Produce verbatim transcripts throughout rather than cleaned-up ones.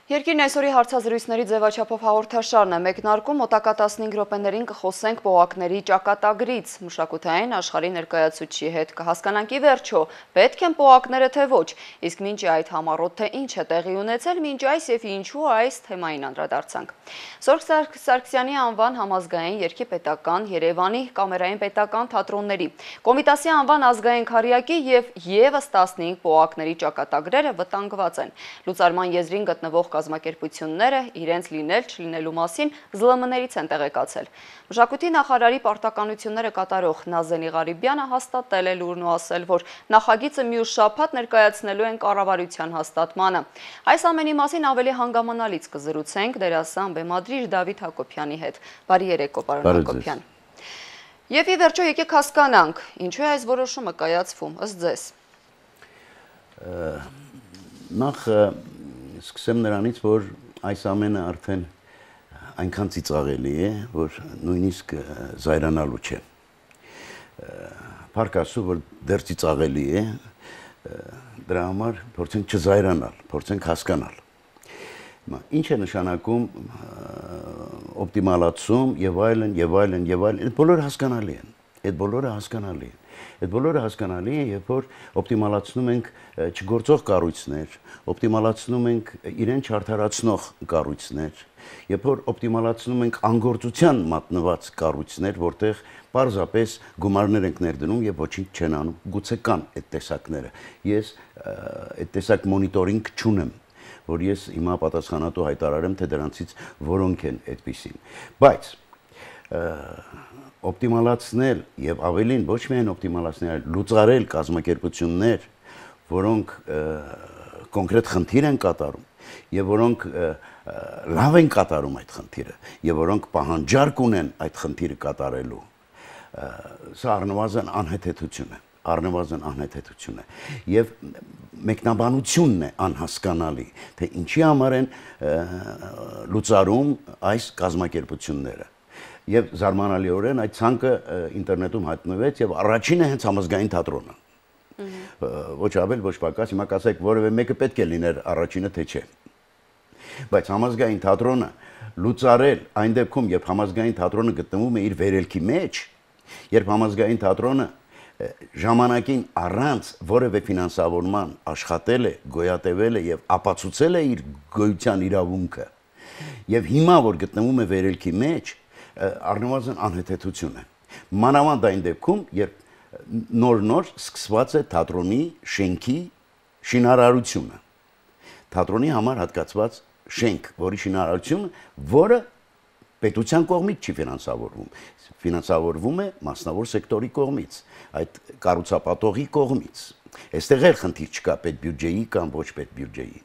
Երկիրն այսօրի հարցազրույցների ձևաչափով հաղորդաշարն է, մեկնարկում մոտակա տասնհինգ րոպեներին կխոսենք պողակների ճակատագրից, մշակութային աշխարհի ներկայացուցիչի հետ կհասկանանք ի վերջո, պետք են պողակները թե ոչ, իսկ մինչ այդ համառոտ թե ինչ է տեղի ունեցել, մինչ այս և ինչու այս թեմային անդրադարձանք։ Սորգ Սարգսյանի անվան համազգային երգի-պետական, Երևանի կամերային պետական թատրոնների, Կոմիտասի անվան ազգային քարյակի և ևս տասնհինգ պողակների ճակատագրերը վտանգված են։ Լուծարման եզրին գտնվող կազմակերպությունները իրենց լինել չլինելու մասին զլ մ-ներից են տեղեկացել։ Մշակույթի նախարարի պարտականությունները կատարող Նազենի Ղարիբյանը հաստատել է լուրն ու ասել, որ նախագիծը մյուս շաբաթ ներկայացնելու են կառավարության հաստատմանը։ Այս ամենի մասին ավելի հանգամանալից կզրուցենք դերասան բեմադրիչ Դավիթ Հակոբյանի հետ։ Բարի երեկո, պարոն Հակոբյան։ Եվ ի վերջո եկեք հասկանանք, ինչու է այս որոշումը կայացվում, ըստ ձեզ։ Նախ սկսեմ նրանից, որ այս ամենը արդեն այնքան ծիծաղելի է, որ նույնիսկ զայրանալու չէ։ Փառք Աստծո, որ դեռ ծիծաղելի է, դրա համար փորձենք չզայրանալ, փորձենք հասկանալ։ Ինչ է նշանակում օպտիմալացում եւ այլն եւ այլն եւ այլն, այդ բոլորը հասկանալի են։ Այդ բոլորը հասկանալի են։ Այդ բոլորը հասկանալի է, երբ որ օպտիմալացնում ենք չգործող կառույցներ, օպտիմալացնում ենք իրեն չարդարացնող կառույցներ, երբ որ օպտիմալացնում ենք անգործության մատնված կառույցներ, որտեղ պարզապես գումարներ ենք ներդնում եւ ոչինչ չեն անում, գուցե կան այդ տեսակները։ Ես այդ տեսակ մոնիտորինգ չունեմ, որ ես հիմա պատասխանատու հայտարարեմ, թե դրանցից որոնք են այդպիսին։ Բայց օպտիմալացնել եւ ավելին ոչ միայն օպտիմալացնել, այլ լուծարել կազմակերպություններ, որոնք կոնկրետ խնդիր են կատարում եւ որոնք լավ են կատարում այդ խնդիրը եւ որոնք պահանջարկ ունեն այդ խնդիրը կատարելու, սա առնվազն անհեթեթություն է, առնվազն անհեթեթություն է եւ մեկնաբանությունն է անհասկանալի, թե ինչի համար են լուծարում այս կազմակերպությունները։ Եվ զարմանալիորեն այդ ցանկը ինտերնետում հայտնվեց եւ առաջինը հենց համազգային թատրոնը։ Ոչ ավել, ոչ պակաս, հիմա կասեք, որևէ մեկը պետք է լիներ առաջինը, թե չէ։ Բայց համազգային թատրոնը լուծարել այն դեպքում, երբ համազգային թատրոնը գտնվում է իր վերելքի մեջ, երբ համազգային թատրոնը ժամանակին առանց որևէ ֆինանսավորման աշխատել է, գոյատևել է եւ ապացուցել է իր գոյության իրավունքը, եւ հիմա որ գտնվում է վերելքի մեջ, առնվազն անհեթեթություն է։ Մանավանդ այն դեպքում, երբ նոր-նոր սկսված է թատրոնի շենքի շինարարությունը։ Թատրոնի համար հատկացված շենք, որի շինարարությունը, որը պետության կողմից չի ֆինանսավորվում, ֆինանսավորվում է մասնավոր սեկտորի կողմից, այդ կառուցապատողի կողմից։ Այստեղ էլ խնդիր չկա պետբյուջեի կամ ոչ պետբյուջեի։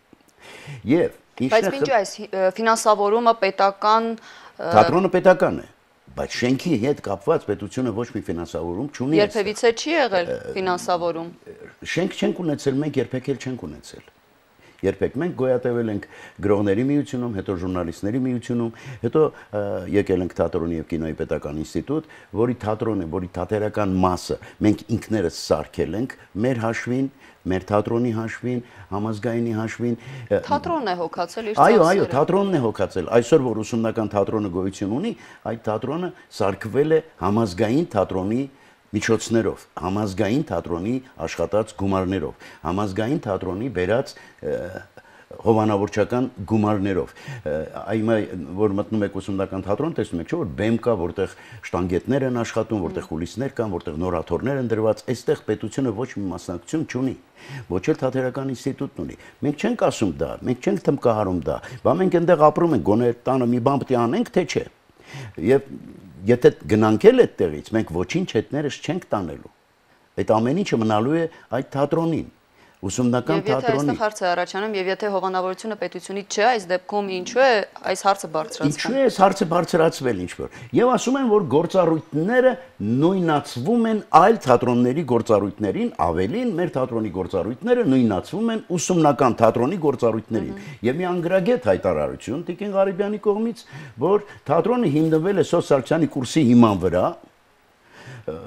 Եվ Բայց մինչ այս ֆինանսավորումը պետական Թատրոնը պետական է, բայց շենքի հետ կապված պետությունը ոչ մի ֆինանսավորում չունի։ Երբևիցե չի եղել ֆինանսավորում։ Շենք չենք ունեցել, մենք երբեք էլ չենք ունեցել։ Երբեք մենք գոյատևել ենք գրողների միությունում, հետո ժուրնալիստների միությունում, հետո եկել ենք թատրոնի եւ կինոյի պետական ինստիտուտ, որի թատրոնը, որի թատերական մասը մենք ինքներս սարքել ենք մեր հաշվին, մեր թատրոնի հաշվին, համազգայինի հաշվին։ Թատրոնն է հոգացել իր Այո, այո, թատրոնն է հոգացել։ Այսօր որ ուսումնական թատրոնը գոյություն ունի, այդ թատրոնը սարքվել է համազգային թատրոնի միջոցներով, համազգային թատրոնի աշխատած գումարներով, համազգային թատրոնի բերած հովանավորչական գումարներով։ Այմա որ մտնում եք ուսումնական թատրոն, տեսնում եք, չէ՞ որ բեմ կա, որտեղ շտանգետներ են աշխատում, որտեղ կուլիսներ կան, որտեղ նորաթորներ են դրված, այստեղ պետությունը ոչ մի մասնակցություն չունի, ոչ էլ թատերական ինստիտուտն ունի։ Մենք չենք ասում դա, մենք չենք թմկահարում դա, բա մենք այնտեղ ապրում ենք, գոնե տանը մի բան պետք է անենք, թե չէ։ Եվ եթե գնանք էլ այդտեղից, մենք ոչինչ հետներս չենք տանելու։ Այդ ամեն ինչը մնալու է այդ թատրոնին, ուսումնական թատրոնին։ Եվ եթե այստեղ հարց է առաջանում, եւ եթե հովանավորությունը պետությունից չէ, այս դեպքում ինչու է այս հարցը բարձրացվում։ Ինչու է այս հարցը բարձրացվել ինչ-որ։ Եվ ասում են, որ գործառույթները նույնացվում են այլ թատրոնների գործառույթներին, ավելին մեր թատրոնի գործառույթները նույնացվում են ուսումնական թատրոնի գործառույթներին։ Եվ մի անգրագետ հայտարարություն Տիկին Ղարիբյանի կողմից, որ թատրոնը հիմնվել է Սոս Սարգսյանի կուրսի հիման վրա,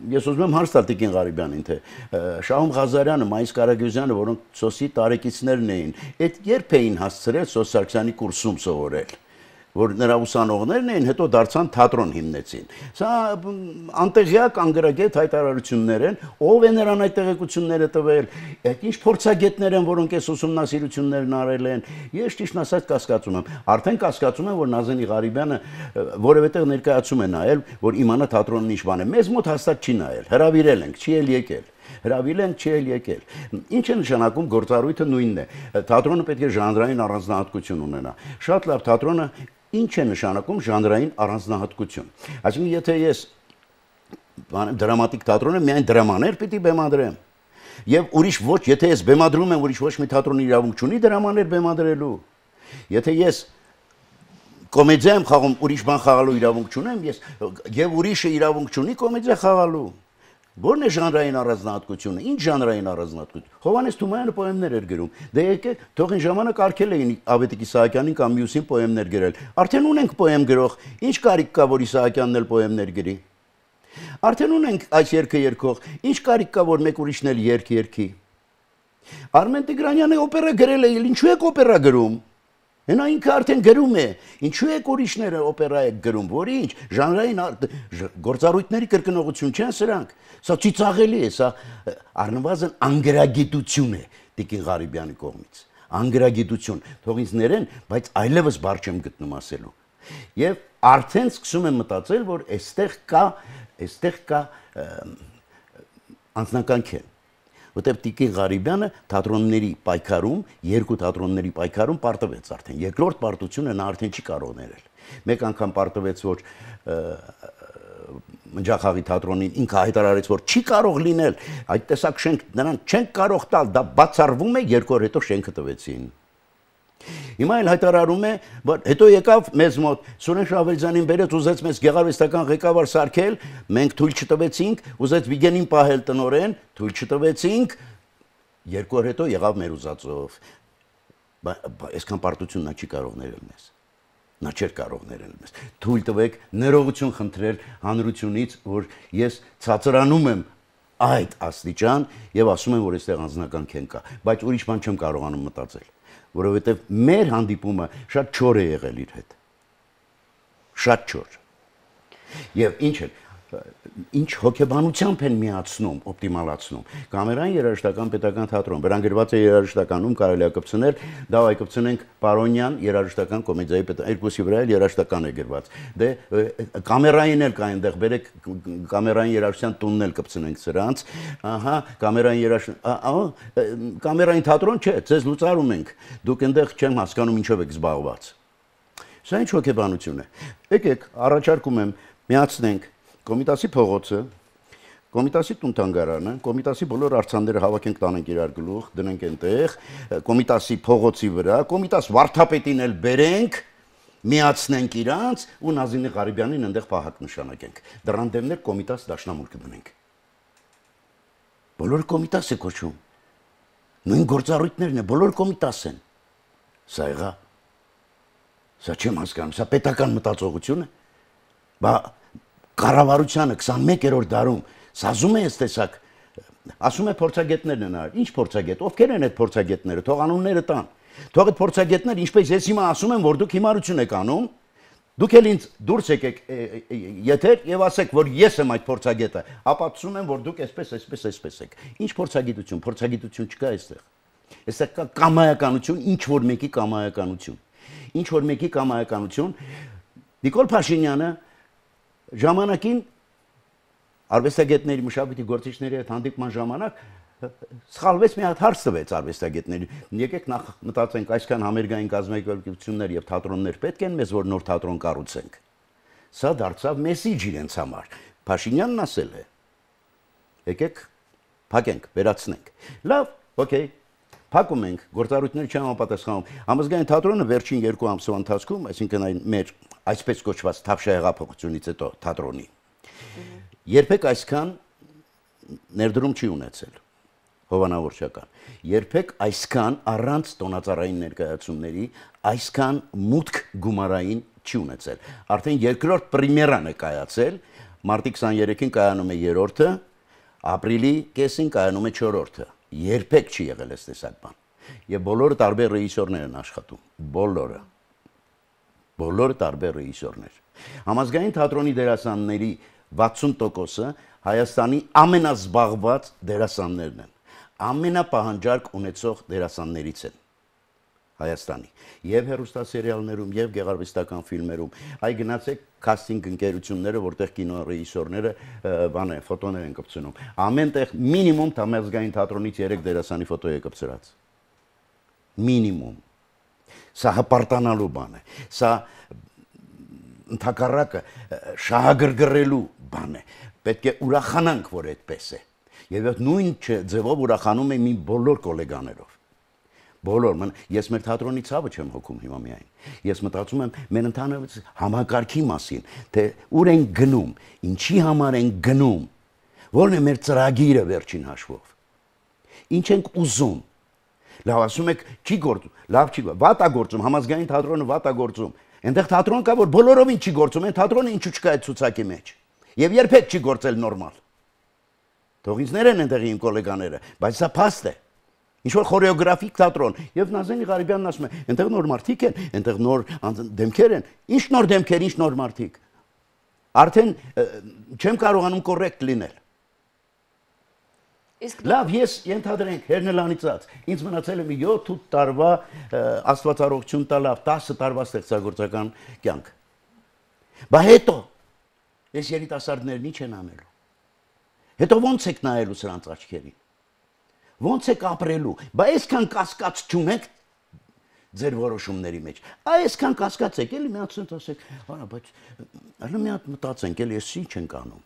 ես ուզում եմ հարց տալ Տիկին Ղարիբյանին, թե Շահում Ղազարյանը, Մայիս Կարագյուզյանը, որոնք սոսի տարեկիցներն էին, այդ երբ էին հասցրել Սոս Սարգսյանի կուրսում սովորել, որ նրա ուսանողներն էին, հետո դարձան թատրոն հիմնեցին։ Սա անտեղյակ անգրագետ հայտարարություններ են, ով է նրան այդ տեղեկությունները տվել, այդ ինչ փորձագետներ են, որոնք այս ուսումնասիրություններն արել են։ Ես ճիշտ ասած կասկածում եմ, արդեն կասկածում եմ, որ Նազենի Ղարիբյանը որևէ տեղ ներկայացում է նայել, որ իմանա թատրոնն ինչ բան է։ Մեզ մոտ հաստատ չի նայել, հրավիրել ենք, չի էլ եկել։ Հրավիրել են, չի էլ եկել։ Ինչ է նշանակում գործառույթը նույնն է։ Թատրոնը պետք է ժանրային առանձնահատկություն ունենա։ Շատ լավ, թատրոնը ինչ է նշանակում ժանրային առանձնահատկություն։ Այսինքն, եթե ես դրամատիկ թատրոնը միայն դրամաներ պիտի բեմադրեմ, եւ ուրիշ ոչ, եթե ես բեմադրում եմ, ուրիշ ոչ մի թատրոն իրավունք չունի դրամաներ բեմադրելու։ Եթե ես կոմեդիա եմ խաղում, ուրիշ բան խաղալու իրավունք չունեմ, ես եւ ուրիշը իրավունք չունի կոմեդիա խաղալու։ Որն է ժանրային առանձնահատկությունը, ինչ ժանրային առանձնահատկություն։ Հովհաննես Թումանյանը պոեմներ էր գրում։ Դե եկեք, թող այն ժամանակ արկել էին Ավետիք Իսահակյանին կամ մյուսին պոեմներ գրել։ Արդեն ունենք պոեմ գրող, ինչ կարիք կա, որ Իսահակյանն էլ պոեմներ գրի։ Արդեն ունենք այս երգը երգող, ինչ կարիք կա, որ մեկ ուրիշն էլ երգ երգի։ Արմեն Տիգրանյանը օպերա գրել է, ինչու եք օպերա գրում։ Հենա ինքը արդեն գրում է, ինչու եք ուրիշները օպերա եք գրում, որ ինչ, ժանրային գործառույթների կրկնողություն չեն սրանք, սա ծիծաղելի է, սա առնվազն անգրագիտություն է Տիկին Ղարիբյանի կողմից, անգրագիտություն, թող ինձ ներեն, բայց այլևս բառ չեմ գտնում ասելու, եւ արդեն սկսում եմ մտածել, որ այստեղ կա, այստեղ կա անձնական Որտեւ Տիկին Ղարիբյանը թատրոնների պայքարում, երկու թատրոնների պայքարում պարտվեց արդեն։ Երկրորդ պարտությունը նա արդեն չի կարող ներել։ Մեկ անգամ պարտվեց, որ Մնջախաղի թատրոնին ինքը հայտարարեց, որ չի կարող լինել, այդ տեսակ շենք նրան չեն կարող տալ, դա բացառվում է, երկու օր հետո շենքը տվեցին։ Հիմա էլ հայտարարում է, որ հետո եկավ մեզ մոտ Սուրեն Շահվերդյանին բերեց, ուզեց մեզ գեղարվեստական ղեկավար սարքել, մենք թույլ չտվեցինք, ուզեց Վիգենին պահել տնօրեն, թույլ չտվեցինք, երկու օր հետո եղավ մեր ուզածով։ Այսքան պարտություն նա չի կարող ներել մեզ։ Նա չէր կարող ներել մեզ։ Թույլ տվեք ներողություն խնդրել հանրությունից, որ ես ցածրանում եմ այդ աստիճան եւ ասում եմ, որ այստեղ անձնական քեն կա, բայց ուրիշ բան չեմ կարողանում մտածել, որովհետեւ մեր հանդիպումը շատ չոր է եղել իր հետ։ Շատ չոր։ Եվ ինչ է, ինչ հոգեբանությամբ են միացնում, օպտիմալացնում։ Կամերային երաժշտական պետական թատրոն, վրան գրված է երաժշտականում կարելի է կպցնել, դա այ կպցնենք Պարոնյան երաժշտական կոմեդիայի պետական, երկուսի վրա էլ երաժշտական է գրված։ Դե կամերային էլ կա այնտեղ, բերեք կամերային երաժշտության տունն էլ կպցնենք սրանց, ահա, կամերային երաժշտական, կամերային թատրոն չէ, ձեզ լուծարում ենք։ Դուք այնտեղ չեմ հասկանում ինչով եք զբաղված։ Սա ինչ հոգեբանություն է։ Եկեք, առաջարկում եմ միացնենք Կոմիտասի փողոցը, Կոմիտասի տուն-թանգարանը, Կոմիտասի բոլոր արձանները հավաքենք տանենք իրար գլուխ, դնենք այնտեղ, Կոմիտասի փողոցի վրա, Կոմիտաս վարդապետին էլ բերենք, միացնենք իրանց ու Նազինի Ղարիբյանին այնտեղ պահակ նշանակենք։ Դրան դեմներ Կոմիտաս դաշնամուրգ դնենք։ Բոլոր Կոմիտաս է կոչվում։ Նույն գործառույթներն է, բոլոր Կոմիտաս են։ Սա եղա։ Սա չեմ հասկանում, սա պետական մտածողություն է։ Բա Կառավարությանը քսանմեկերորդ դարում սազում է այս տեսակ, ասում է փորձագետներն են արել, ինչ փորձագետ, ովքեր են այդ փորձագետները, թող անունները տան, թող այդ փորձագետները, ինչպես ես հիմա ասում եմ, որ դուք հիմարություն եք անում, դուք էլ ինձ դուրս եկեք եթեր եւ ասեք, որ ես եմ այդ փորձագետը, ապացուցում եմ, որ դուք այսպես, այսպես, այսպես եք։ Ինչ փորձագիտություն, փորձագիտություն չկա այստեղ։ Այստեղ կա կամայականություն, ինչ որ մեկի կամայականություն։ Ինչ որ մեկի կամայականություն։ Նիկոլ Փաշինյանը ժամանակին արվեստագետների մշակույթի գործիչների հետ հանդիպման ժամանակ սխալվեց մի հատ հարց տվեց արվեստագետներին։ Եկեք նախ մտածենք, այսքան համերգային կազմակերպություններ եւ թատրոններ պետք են մեզ, որ նոր թատրոն կառուցենք։ Սա դարձավ մեսիջ իրենց համար։ Փաշինյանն ասել է. եկեք փակենք, վերացնենք։ Լավ, օքեյ։ Փակում ենք, գործառույթները չեն համապատասխանում։ Համազգային թատրոնը վերջին երկու ամսվա ընթացքում, այսինքն այն մեր այսպես կոչված Թավշյա հեղափոխությունից հետո թատրոնի, երբեք այսքան ներդրում չի ունեցել, հովանավորչական, երբեք այսքան առանց տոնածառային ներկայացումների, այսքան մուտք գումարային չի ունեցել, արդեն երկրորդ պրեմիերան է կայացել, Մարտի քսաներեքին կայանում է երրորդը, ապրիլի կեսին կայանում է չորրորդը։ Երբեք չի եղել այս տեսակ բան։ Եվ բոլորը տարբեր ռեժիսորներ են աշխատում, բոլորը։ Բոլորը տարբեր ռեժիսորներ։ Համազգային թատրոնի դերասանների վաթսուն տոկոսը Հայաստանի ամենազբաղված դերասաններն են։ Ամենապահանջարկ ունեցող դերասաններից են Հայաստանի եւ հեռուստասերիալներում եւ գեղարվեստական ֆիլմերում։ Այ գնացեք քաստինգ ընկերությունները, որտեղ կինո ռեժիսորները բան են, ֆոտոներ են կպցնում։ Ամենտեղ մինիմում Համազգային թատրոնից երեք դերասանի ֆոտո է կպցրած։ Մինիմում։ Սա հպարտանալու բան է։ Սա ընդհակառակը շահագրգռելու բան է։ Պետք է ուրախանանք, որ այդպես է։ Եվ նույն ձևով ուրախանում եմ իմ բոլոր գոլեգաներով։ Բոլոր, ես մեր թատրոնի ցավը չեմ հոգում հիմա միայն։ Ես մտածում եմ մեր ընդհանրապես համակարգի մասին, թե ուր են գնում, ինչի համար են գնում, որն է մեր ծրագիրը վերջին հաշվով։ Ինչ ենք ուզում։ Լավ, ասում եք, չի գործում, լավ չի, վատ է գործում, Համազգային թատրոնը վատ է գործում։ Այնտեղ թատրոն կա, որ բոլորովին չի գործում, այն թատրոնը ինչու չկա այդ ցուցակի մեջ։ Եվ երբեք չի գործել նորմալ։ Թողինցներ են այնտեղի իմ գոլեգաները, բայց սա փաստ է։ Ինչ որ խորեոգրաֆիկ թատրոն, եւ Նազենի Ղարիբյանն ասում է, այնտեղ նոր մարդիկ են, այնտեղ նոր դեմքեր են։ Ինչ նոր դեմքեր, ինչ նոր մարդիկ։ Արդեն չեմ կարողանում կոռեկտ լինել։ Լավ, ես ենթադրենք հերնելանիցած, ինձ մնացել է մի յոթ-ութ տարվա աստվածառողջություն տալավ, տասը տարվա ստեղծագործական կյանք։ Բա հետո ես երիտասարդներն ինչ են անելու։ Հետո ո՞նց եք նայելու սրանց աչքերին։ Ո՞նց եք ապրելու։ Բա այսքան կասկած չունեք ձեր որոշումների մեջ։ Այսքան կասկած եք, էլի մի հատ ասենք, ասեք, «Արա, բայց այլ մի հատ մտածենք, էլի էս ինչ ենք անում»։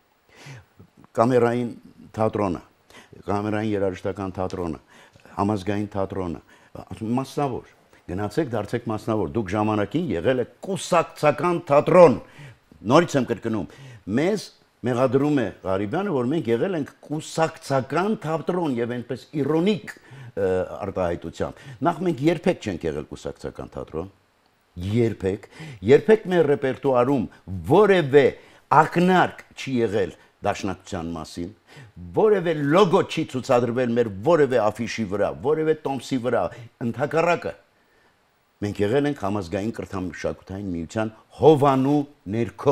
Կամերային թատրոնը, կամերային երաժշտական թատրոնը, Համազգային թատրոնը, մասնավոր, գնացեք դարձեք մասնավոր, դուք ժամանակին եղել եք կուսակցական թատրոն, նորից եմ կրկնում, մեզ մեղադրում է Ղարիբյանը, որ մենք եղել ենք կուսակցական թատրոն եւ այնպես իրոնիկ արտահայտությամբ, նախ մենք երբեք չենք եղել կուսակցական թատրոն, երբեք, երբեք մեր ռեպերտուարում որևէ ակնարկ չի եղել դաշնակցության մասին, որևէ լոգո չի ցուցադրվել մեր որևէ աֆիշի վրա, որևէ տոմսի վրա, ընդհակառակը մենք եղել ենք Համազգային կրթամշակութային միության հովանու ներքո,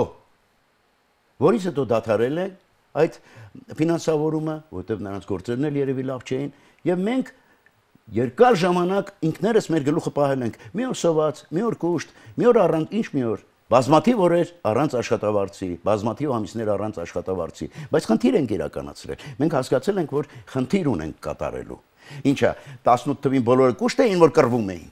որից հետո դադարել է այդ ֆինանսավորումը, որտեղ նրանց գործերն էլ երևի լավ չէին, եւ մենք երկար ժամանակ ինքներս մեր գլուխը պահել ենք, մի օր սոված, մի օր կուշտ, մի օր առանց, ինչ մի օր բազմաթիվ օրեր առանց աշխատավարձի, բազմաթիվ ամիսներ առանց աշխատավարձի, բայց խնդիր ենք իրականացրել։ Մենք հասկացել ենք, որ խնդիր ունենք կատարելու։ Ինչա, տասնութ թվին բոլորը կուշտ էին, որ կռվում էին։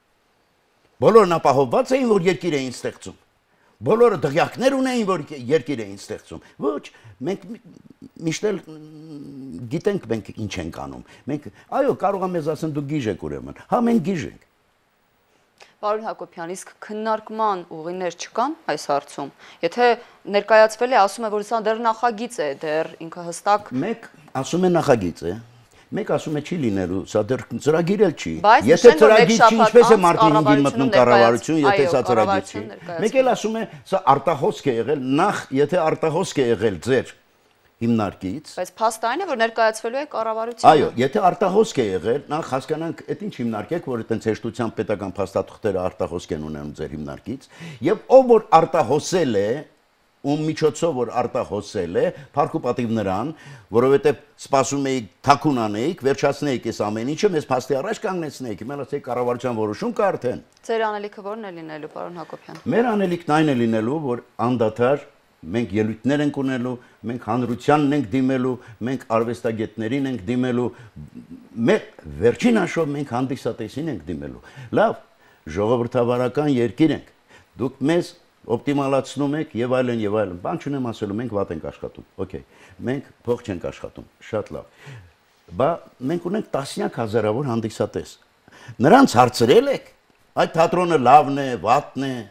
Բոլորն ապահովված էին, որ երկիր էին ստեղծում։ Բոլորը դղյակներ ունեին, որ երկիր էին ստեղծում։ Ոչ, մենք միշտ էլ գիտենք մենք ինչ ենք անում։ Մենք, այո, կարող եմ մեզ ասեն դու գիժ եք ուրեմն։ Հա, մենք գիժ ենք։ Պարոն Հակոբյան, իսկ քննարկման ուղիներ չկան այս հարցում։ Եթե ներկայացվել է, ասում է, որ սա դեռ նախագիծ է, դեռ ինքը հստակ։ Մեկ ասում է նախագիծ է, մեկ ասում է չի լինելու, սա դեռ ծրագիր էլ չի։ Եթե ծրագիր չի, ինչպես է մարտի հինգին մտնում կառավարություն, եթե սա ծրագիր չի։ Մեկ էլ ասում է, սա արտահոսք է եղել, նախ եթե արտահոսք է եղել ձեր հիմնարկից։ Բայց փաստը այն է, որ ներկայացվելու է կառավարությունը։ Այո, եթե արտահոսք է եղել, նախ հասկանանք, այդ ինչ հիմնարկ եք, որ այդպես հեշտությամբ պետական փաստաթղթերը արտահոսք են ունենում ձեր հիմնարկից, եւ ով որ արտահոսել է, ում միջոցով որ արտահոսել է, փառք ու պատիվ նրան, որովհետեւ սպասում էիք թաքուն անեիք, վերջացնեիք այս ամեն ինչը, մեզ փաստի առաջ կանգնեցնեիք, հիմա ասեք կառավարության որոշում կա արդեն։ Ձեր անելիքը ո՞րն է լինելու, պարոն Հակոբյան։ Մեր անելիքն այն է լինելու, որ անդադար մենք ելույթներ ենք ունելու, մենք հանրությանն ենք դիմելու, մենք արվեստագետներին ենք դիմելու, մեր վերջին հաշվով մենք հանդիսատեսին ենք դիմելու։ Լավ, ժողովրդավարական երկիր ենք։ Դուք մեզ օպտիմալացնում եք եւ այլն եւ այլն։ Բան չունեմ ասելու, մենք վատ ենք աշխատում։ Okay, մենք փող չենք աշխատում։ Շատ լավ։ Բա մենք ունենք տասնյակ հազարավոր հանդիսատես։ Նրանց հարցրել եք, այդ թատրոնը լավն է, վատն է։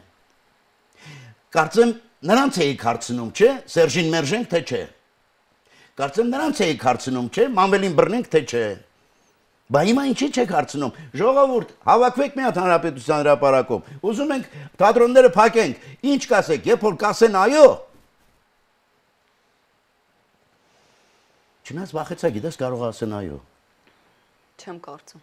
Կարծեմ նրանց էիք հարցնում, չէ՞, Սերժին մերժենք, թե չէ։ Կարծեմ նրանց էիք հարցնում, չէ՞, Մանվելին բռնենք, թե չէ։ Բա հիմա ինչի չեք հարցնում։ Ժողովուրդ, հավաքվեք մի հատ հանրապետության հրապարակում։ Ուզում ենք թատրոնները փակենք։ Ինչ կասեք, երբ որ կասեն այո, Չնայած վախեցա, գիտես, կարող ասեն այո։ Չեմ կարծում։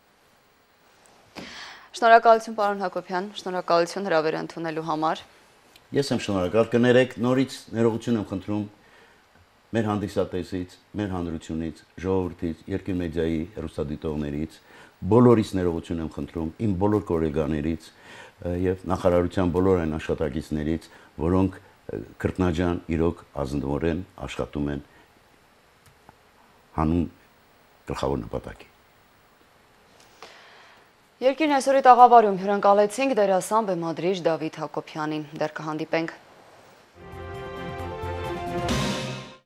Շնորհակալություն պարոն Հակոբյան, շնորհակալություն հրավերը ընդունելու համար։ Ես եմ շնորհակալ, կներեք, նորից ներողություն եմ խնդրում մեր հանդիսատեսից, մեր հանրությունից, ժողովրդից, երկիր մեդիայի հեռուստադիտողներից, բոլորից ներողություն եմ խնդրում, իմ բոլոր գոլեգաներից եւ նախարարության բոլոր այն աշխատակիցներից, որոնք քրտնաջան իրոք ազնվորեն աշխատում են հանուն գլխավոր նպատակի։ Երկիրն այսօրի տաղավարում հյուրընկալեցինք դերասան բեմադրիչ Դավիթ Հակոբյանին։ Դեռ կհանդիպենք